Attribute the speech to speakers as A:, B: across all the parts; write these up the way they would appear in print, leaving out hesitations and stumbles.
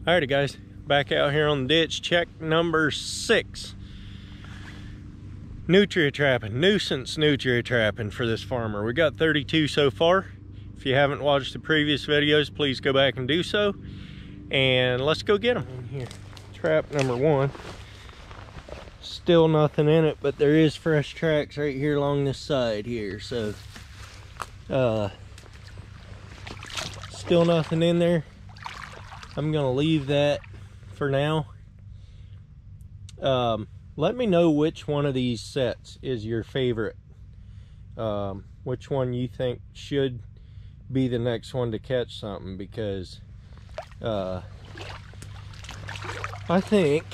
A: Alrighty guys, back out here on the ditch, check number 6. Nutria trapping, nuisance nutria trapping for this farmer. We got 32 so far. If you haven't watched the previous videos, please go back and do so. And let's go get them. In here, trap number 1. Still nothing in it, but there is fresh tracks right here along this side here. So, still nothing in there. I'm gonna leave that for now. Let me know which one of these sets is your favorite. Which one you think should be the next one to catch something, because I think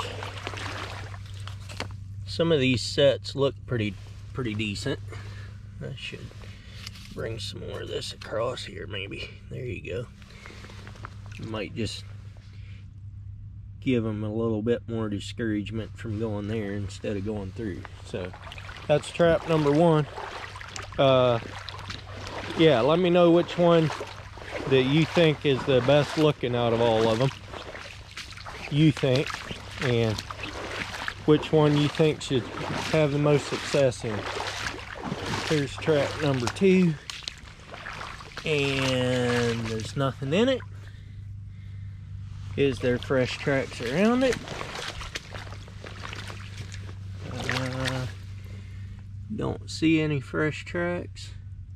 A: some of these sets look pretty decent. I should bring some more of this across here maybe. There you go. Might just give them a little bit more discouragement from going there instead of going through. So that's trap number 1. Yeah, let me know which one that you think is the best looking out of all of them, you think, and which one you think should have the most success in. Here's trap number 2, and there's nothing in it. Is there fresh tracks around it? Don't see any fresh tracks.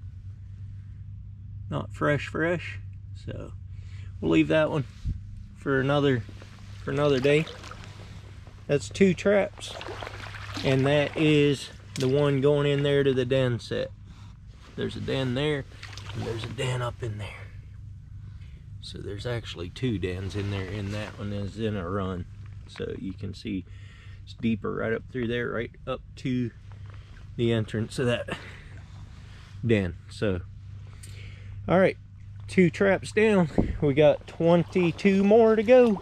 A: Not fresh. So we'll leave that one for another day. That's 2 traps, and that is the one going in there to the den set. There's a den there, and there's a den up in there. So there's actually 2 dens in there, and that one is in a run. So you can see it's deeper right up through there, right up to the entrance of that den. So, all right, 2 traps down. We got 22 more to go.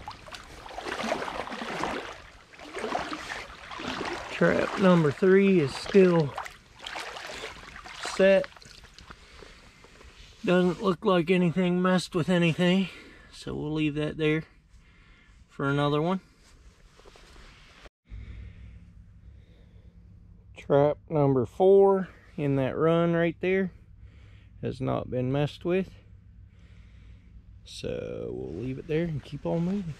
A: Trap number 3 is still set. Doesn't look like anything messed with anything, so we'll leave that there for another one. Trap number 4 in that run right there has not been messed with, so we'll leave it there and keep on moving.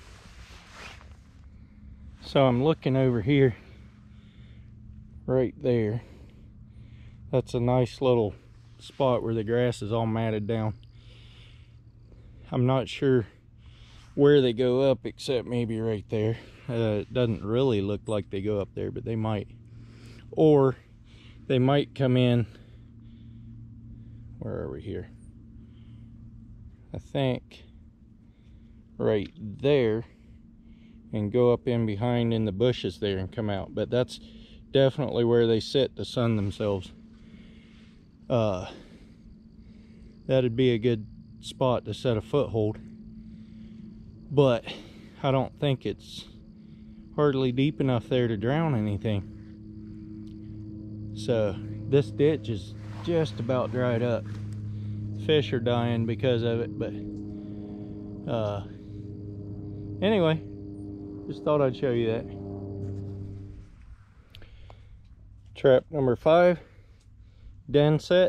A: So I'm looking over here, right there. That's a nice little spot where the grass is all matted down. I'm not sure where they go up, except maybe right there. It doesn't really look like they go up there, but they might. Or they might come in, where are we here? I think right there, and go up in behind in the bushes there and come out. But that's definitely where they sit to sun themselves. That'd be a good spot to set a foothold, but I don't think it's hardly deep enough there to drown anything. So this ditch is just about dried up. Fish are dying because of it, but anyway, just thought I'd show you that. Trap number 5, den set.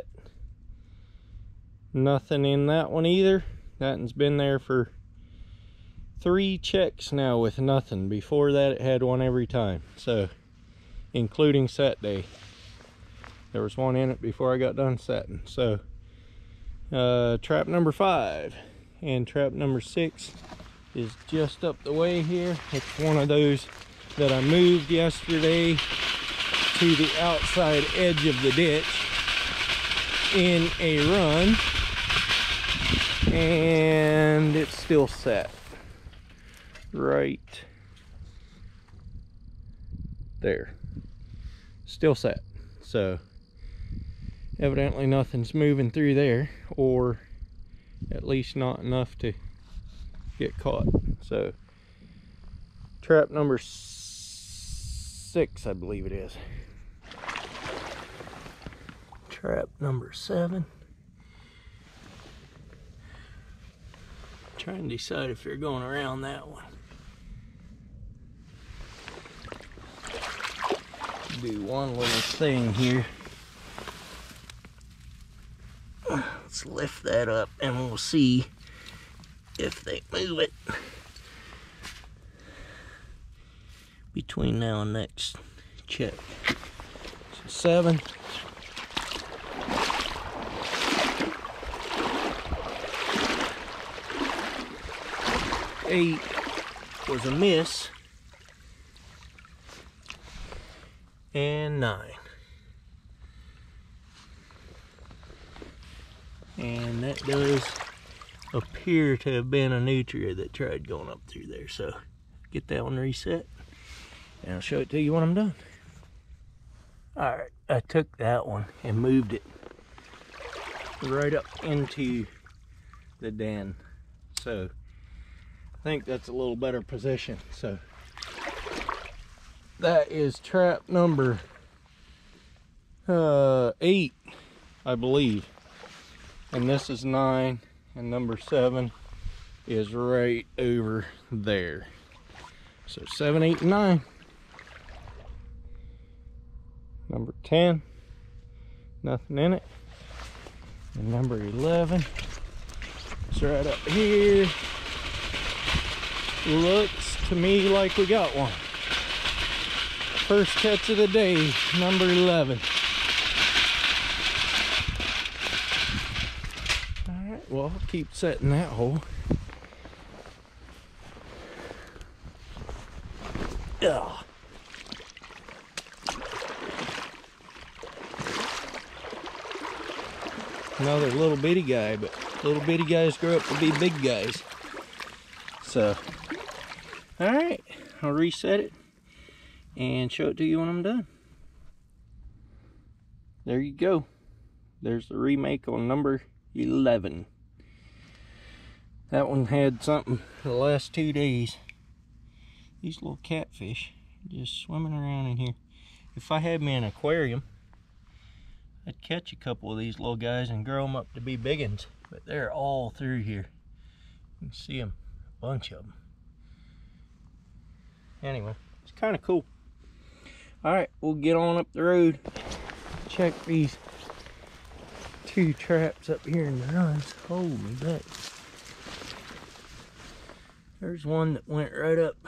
A: Nothing in that one either. That one's been there for 3 checks now with nothing. Before that it had one every time, so including set day. There was one in it before I got done setting. So trap number 5 and trap number 6 is just up the way here. It's one of those that I moved yesterday to the outside edge of the ditch in a run, and it's still set right there, still set. So evidently nothing's moving through there, or at least not enough to get caught. So trap number 6, I believe it is. Trap number 7. Trying to decide if they're going around that one. Do one little thing here. Let's lift that up and we'll see if they move it between now and next check. So 7. Eight was a miss, and 9. And that does appear to have been a nutria that tried going up through there. So get that one reset, and I'll show it to you when I'm done. Alright, I took that one and moved it right up into the den. So I think that's a little better position. So that is trap number 8, I believe, and this is 9, and number 7 is right over there. So 7, 8, and 9. Number 10, nothing in it, and number 11 is right up here. Looks to me like we got one. First catch of the day, number 11. Alright, well, I'll keep setting that hole. Ugh. Another little bitty guy, but little bitty guys grow up to be big guys. So, alright, I'll reset it and show it to you when I'm done. There you go. There's the remake on number 11. That one had something the last 2 days. These little catfish just swimming around in here. If I had me an aquarium, I'd catch a couple of these little guys and grow them up to be big ones. But they're all through here. You can see them, a bunch of them. Anyway, it's kind of cool. Alright, we'll get on up the road. Check these 2 traps up here in the runs. Holy butt. There's one that went right up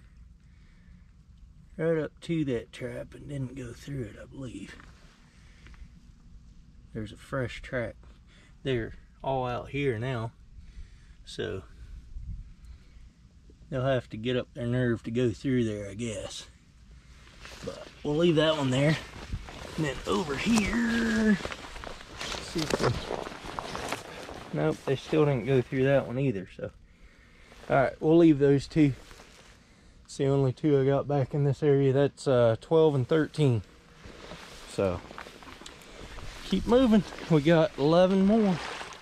A: to that trap and didn't go through it, I believe. There's a fresh track. They're all out here now, so they'll have to get up their nerve to go through there, I guess. But we'll leave that one there. And then over here, let's see if they, nope, they still didn't go through that one either. So, all right, we'll leave those 2. It's the only 2 I got back in this area. That's 12 and 13. So keep moving. We got 11 more.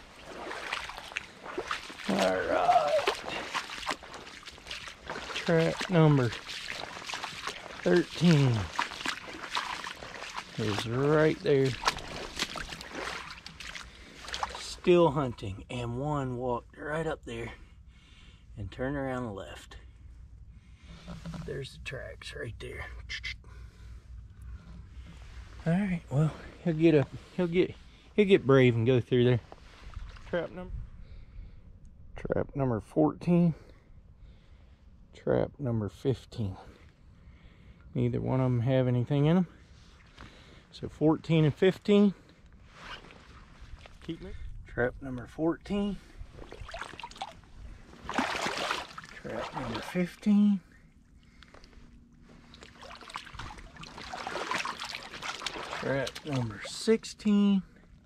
A: All right. Trap number 13 is right there. Still hunting, and one walked right up there and turned around the left. There's the tracks right there. All right, well, he'll get brave and go through there. Trap number 14. Trap number 15. Neither one of them have anything in them. So 14 and 15. Keep moving. Trap number 14. Trap number 15. Trap number 16.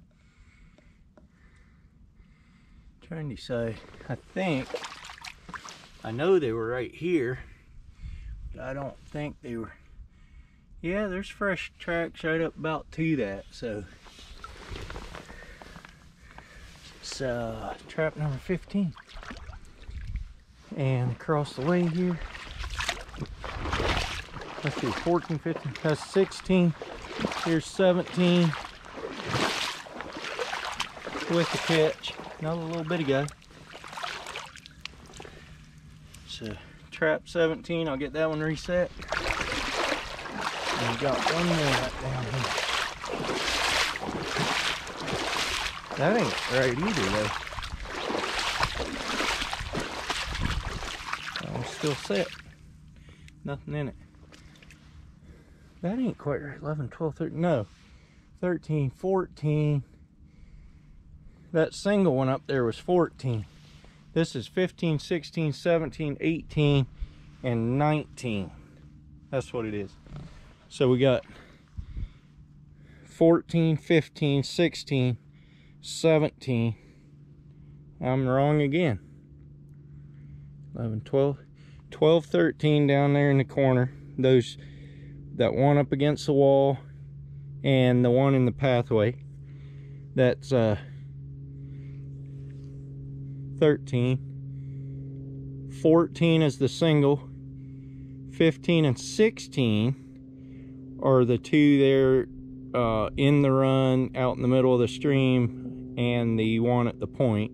A: Trying to decide. I know they were right here, but I don't think they were. Yeah, there's fresh tracks right up about to that. So it's trap number 15. And across the way here, let's see, 14, 15, that's 16. Here's 17 with the catch. Another little bitty guy. So trap 17, I'll get that one reset. And we got one more right down here. That ain't right either though. That one's still set. Nothing in it. That ain't quite right. 11, 12, 13, no. 13, 14. That single one up there was 14. This is 15, 16, 17, 18, and 19. That's what it is. So we got 14, 15, 16, 17. I'm wrong again. 11, 12, 12, 13 down there in the corner. Those, that one up against the wall and the one in the pathway. That's 13. 14 is the single. 15 and 16 are the two there in the run out in the middle of the stream, and the one at the point.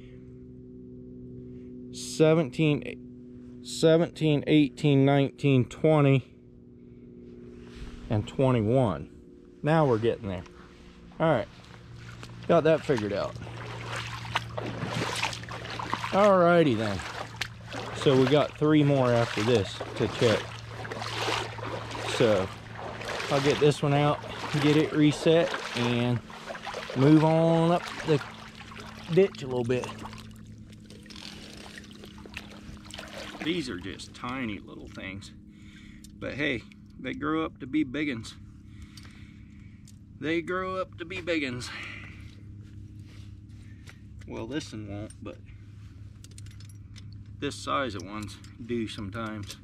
A: 17, 18, 19, 20, and 21. Now we're getting there. Alright, got that figured out. Alrighty then. So we got 3 more after this to check. So I'll get this one out, get it reset, and move on up the ditch a little bit. These are just tiny little things, but hey, they grow up to be big uns. They grow up to be big uns. Well, this one won't, but this size of ones do sometimes.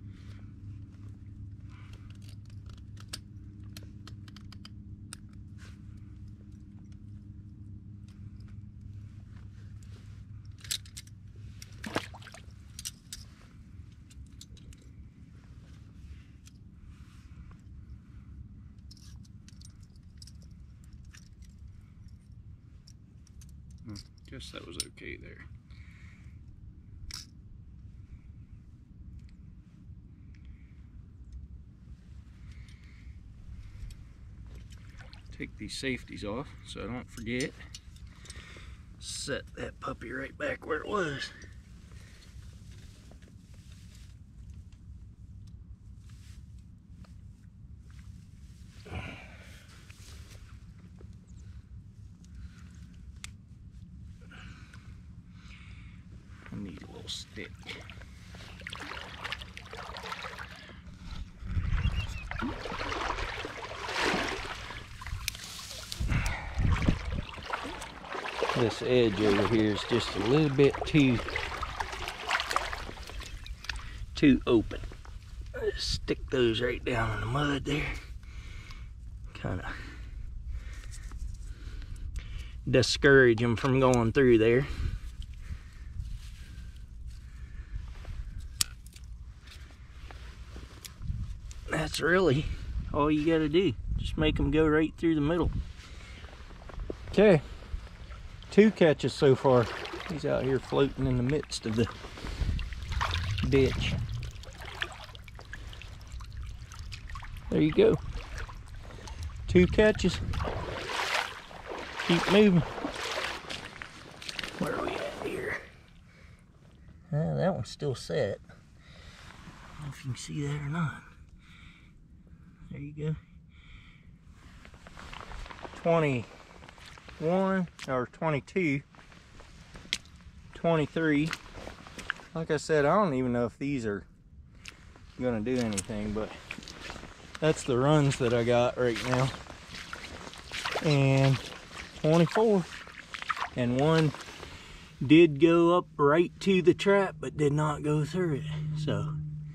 A: Guess that was okay there. Take these safeties off so I don't forget. Set that puppy right back where it was. I need a little stick. This edge over here is just a little bit too open. Just stick those right down in the mud there. Kind of discourage them from going through there. That's really all you got to do. Just make them go right through the middle. Okay. 2 catches so far. He's out here floating in the midst of the ditch. There you go. 2 catches. Keep moving. Where are we at here? That one's still set. I don't know if you can see that or not. There you go. 21 or 22, 23. Like I said, I don't even know if these are gonna do anything, but that's the runs that I got right now. And 24, and one did go up right to the trap but did not go through it. So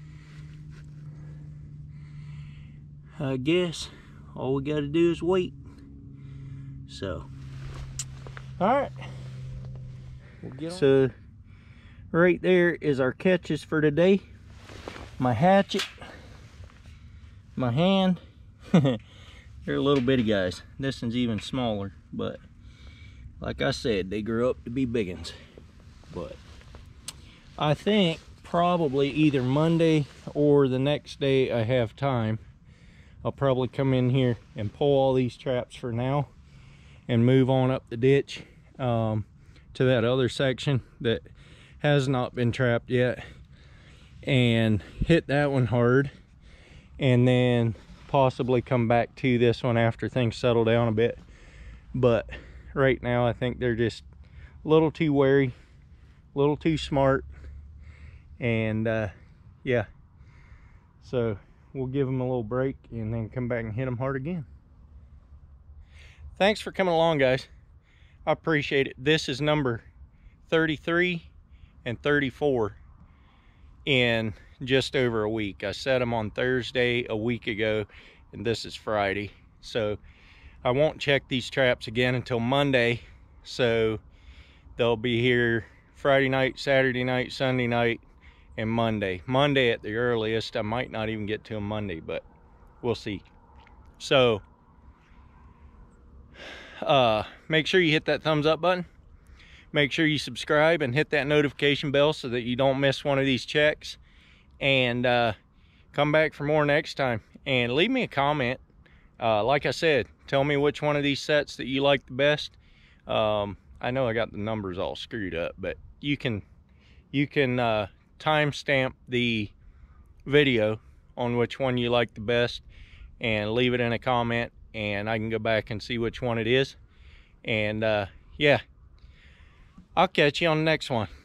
A: I guess all we got to do is wait. So, all right. We'll get on. So, right there is our catches for today. My hatchet, my hand. They're little bitty guys. This one's even smaller, but like I said, they grew up to be big ones. But I think probably either Monday or the next day I have time, I'll probably come in here and pull all these traps for now and move on up the ditch to that other section that has not been trapped yet, and hit that one hard, and then possibly come back to this one after things settle down a bit. But right now I think they're just a little too wary, a little too smart, and yeah, so we'll give them a little break and then come back and hit them hard again. Thanks for coming along, guys. I appreciate it. This is number 33 and 34 in just over a week. I set them on Thursday a week ago, and this is Friday. So I won't check these traps again until Monday. So they'll be here Friday night, Saturday night, Sunday night, and Monday. Monday at the earliest. I might not even get to them Monday, but we'll see. So make sure you hit that thumbs up button. Make sure you subscribe and hit that notification bell so that you don't miss one of these checks. And come back for more next time. And leave me a comment. Like I said, tell me which one of these sets that you like the best. I know I got the numbers all screwed up, but you can timestamp the video on which one you like the best and leave it in a comment, and I can go back and see which one it is. And yeah, I'll catch you on the next one.